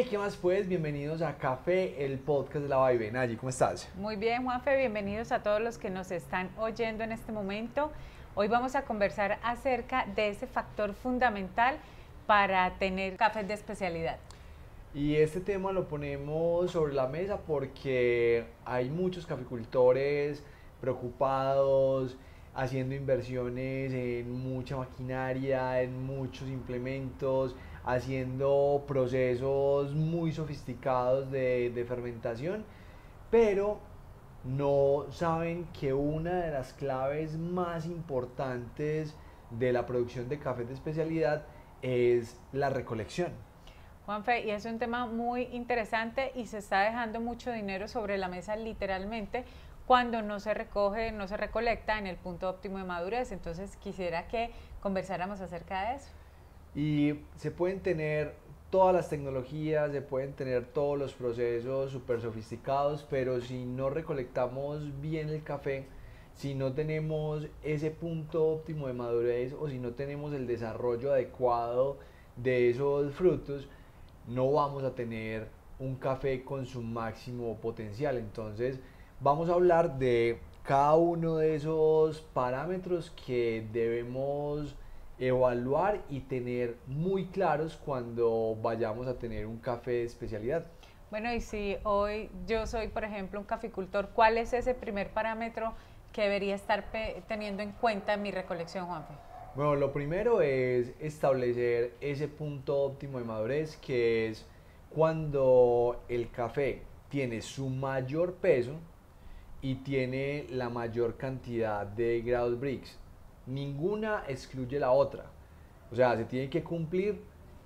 Hey, ¿qué más pues? Bienvenidos a Café, el podcast de la Vibe. Nayi, ¿cómo estás? Muy bien, Juanfe, bienvenidos a todos los que nos están oyendo en este momento. Hoy vamos a conversar acerca de ese factor fundamental para tener cafés de especialidad. Y este tema lo ponemos sobre la mesa porque hay muchos caficultores preocupados, haciendo inversiones en mucha maquinaria, en muchos implementos, haciendo procesos muy sofisticados de fermentación, pero no saben que una de las claves más importantes de la producción de café de especialidad es la recolección. Juanfe, y es un tema muy interesante y se está dejando mucho dinero sobre la mesa literalmente cuando no se recoge, no se recolecta en el punto óptimo de madurez. Entonces quisiera que conversáramos acerca de eso. Y se pueden tener todas las tecnologías, se pueden tener todos los procesos súper sofisticados, pero si no recolectamos bien el café, si no tenemos ese punto óptimo de madurez o si no tenemos el desarrollo adecuado de esos frutos, no vamos a tener un café con su máximo potencial. Entonces vamos a hablar de cada uno de esos parámetros que debemos evaluar y tener muy claros cuando vayamos a tener un café de especialidad. Bueno, y si hoy yo soy, por ejemplo, un caficultor, ¿cuál es ese primer parámetro que debería estar teniendo en cuenta en mi recolección, Juanfe? Bueno, lo primero es establecer ese punto óptimo de madurez, que es cuando el café tiene su mayor peso y tiene la mayor cantidad de grados Brix. Ninguna excluye la otra. O sea, se tiene que cumplir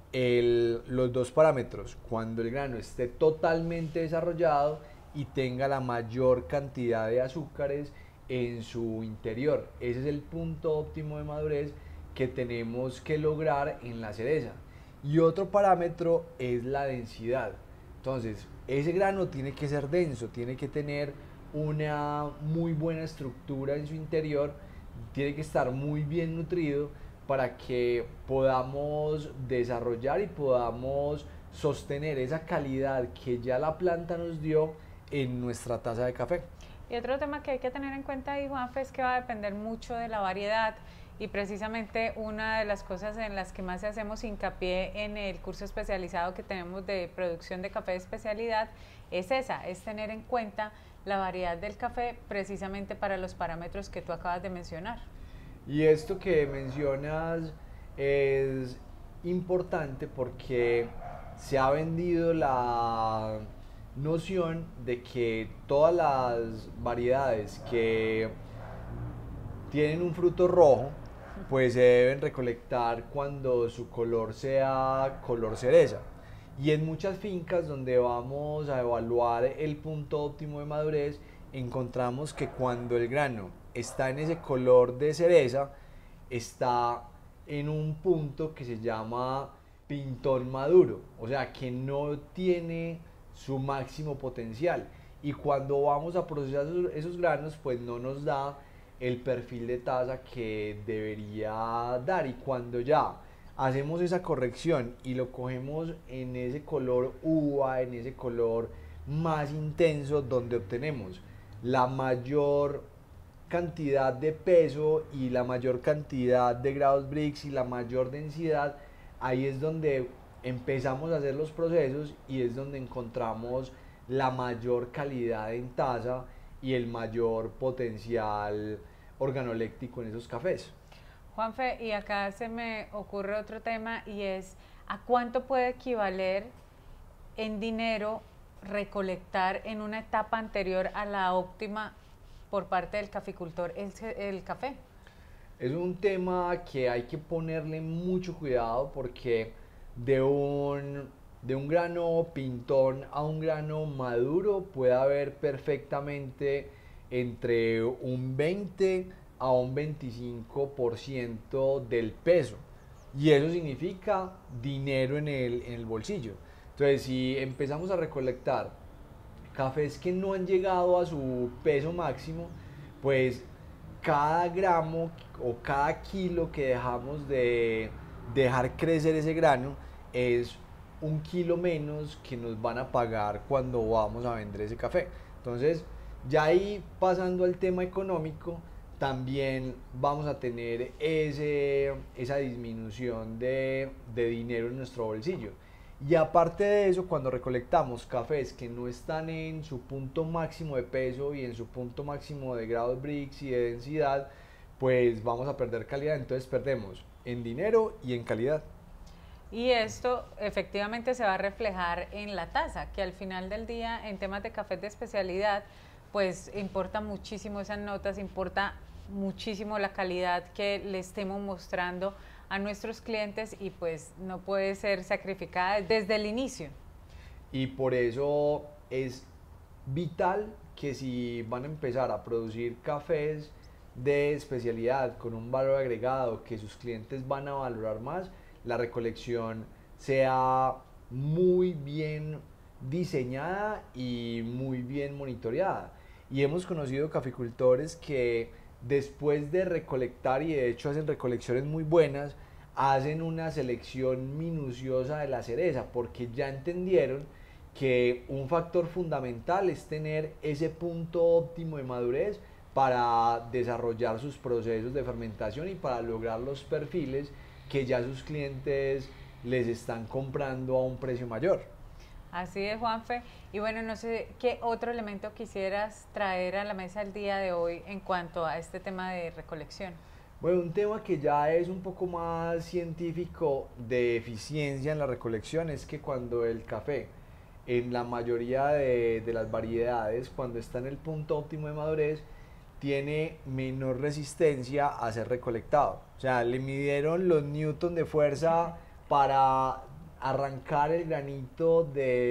los dos parámetros. Cuando el grano esté totalmente desarrollado y tenga la mayor cantidad de azúcares en su interior. Ese es el punto óptimo de madurez que tenemos que lograr en la cereza. Y otro parámetro es la densidad. Entonces, ese grano tiene que ser denso, tiene que tener una muy buena estructura en su interior, tiene que estar muy bien nutrido para que podamos desarrollar y podamos sostener esa calidad que ya la planta nos dio en nuestra taza de café. Y otro tema que hay que tener en cuenta ahí, Juanfe, es que va a depender mucho de la variedad y precisamente una de las cosas en las que más hacemos hincapié en el curso especializado que tenemos de producción de café de especialidad es esa, es tener en cuenta la variedad del café precisamente para los parámetros que tú acabas de mencionar. Y esto que mencionas es importante porque se ha vendido la noción de que todas las variedades que tienen un fruto rojo, pues se deben recolectar cuando su color sea color cereza. Y en muchas fincas donde vamos a evaluar el punto óptimo de madurez, encontramos que cuando el grano está en ese color de cereza, está en un punto que se llama pintón maduro, o sea que no tiene su máximo potencial. Y cuando vamos a procesar esos granos, pues no nos da el perfil de taza que debería dar. Y cuando ya hacemos esa corrección y lo cogemos en ese color uva, en ese color más intenso, donde obtenemos la mayor cantidad de peso y la mayor cantidad de grados Brix y la mayor densidad, ahí es donde empezamos a hacer los procesos y es donde encontramos la mayor calidad en taza y el mayor potencial organoléctico en esos cafés. Juanfe, y acá se me ocurre otro tema y es ¿a cuánto puede equivaler en dinero recolectar en una etapa anterior a la óptima por parte del caficultor el café? Es un tema que hay que ponerle mucho cuidado porque de un grano pintón a un grano maduro puede haber perfectamente entre un 20 a un 25% del peso. Y eso significa dinero en el bolsillo. Entonces, si empezamos a recolectar cafés que no han llegado a su peso máximo, pues cada gramo o cada kilo que dejamos de dejar crecer ese grano es un kilo menos que nos van a pagar cuando vamos a vender ese café. Entonces, ya ahí pasando al tema económico, también vamos a tener esa disminución de dinero en nuestro bolsillo. Y aparte de eso, cuando recolectamos cafés que no están en su punto máximo de peso y en su punto máximo de grados Brix y de densidad, pues vamos a perder calidad. Entonces perdemos en dinero y en calidad. Y esto efectivamente se va a reflejar en la tasa, que al final del día en temas de cafés de especialidad, pues importa muchísimo esas notas, importa muchísimo la calidad que le estemos mostrando a nuestros clientes y pues no puede ser sacrificada desde el inicio. Y por eso es vital que si van a empezar a producir cafés de especialidad con un valor agregado que sus clientes van a valorar más, la recolección sea muy bien diseñada y muy bien monitoreada. Y hemos conocido caficultores que después de recolectar, y de hecho hacen recolecciones muy buenas, hacen una selección minuciosa de la cereza porque ya entendieron que un factor fundamental es tener ese punto óptimo de madurez para desarrollar sus procesos de fermentación y para lograr los perfiles que ya sus clientes les están comprando a un precio mayor. Así es, Juanfe. Y bueno, no sé qué otro elemento quisieras traer a la mesa el día de hoy en cuanto a este tema de recolección. Bueno, un tema que ya es un poco más científico de eficiencia en la recolección es que cuando el café, en la mayoría de las variedades, cuando está en el punto óptimo de madurez, tiene menor resistencia a ser recolectado. O sea, le midieron los newtons de fuerza para arrancar el granito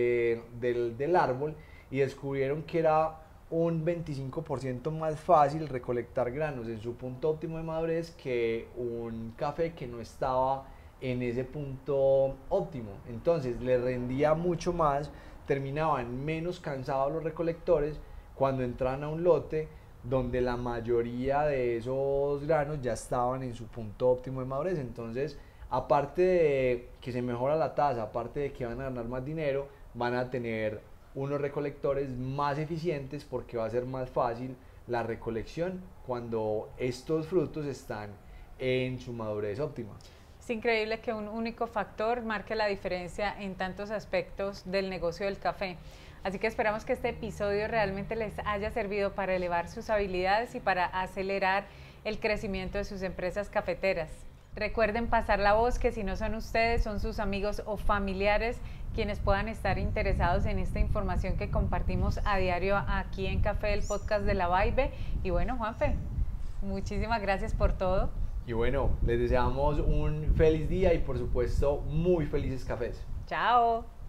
del árbol y descubrieron que era un 25% más fácil recolectar granos en su punto óptimo de madurez que un café que no estaba en ese punto óptimo. Entonces le rendía mucho más, terminaban menos cansados los recolectores cuando entraban a un lote donde la mayoría de esos granos ya estaban en su punto óptimo de madurez. Entonces, aparte de que se mejora la tasa, aparte de que van a ganar más dinero, van a tener unos recolectores más eficientes porque va a ser más fácil la recolección cuando estos frutos están en su madurez óptima. Es increíble que un único factor marque la diferencia en tantos aspectos del negocio del café. Así que esperamos que este episodio realmente les haya servido para elevar sus habilidades y para acelerar el crecimiento de sus empresas cafeteras. Recuerden pasar la voz, que si no son ustedes, son sus amigos o familiares quienes puedan estar interesados en esta información que compartimos a diario aquí en Café, el podcast de La Vibe. Y bueno, Juanfe, muchísimas gracias por todo. Y bueno, les deseamos un feliz día y por supuesto muy felices cafés. Chao.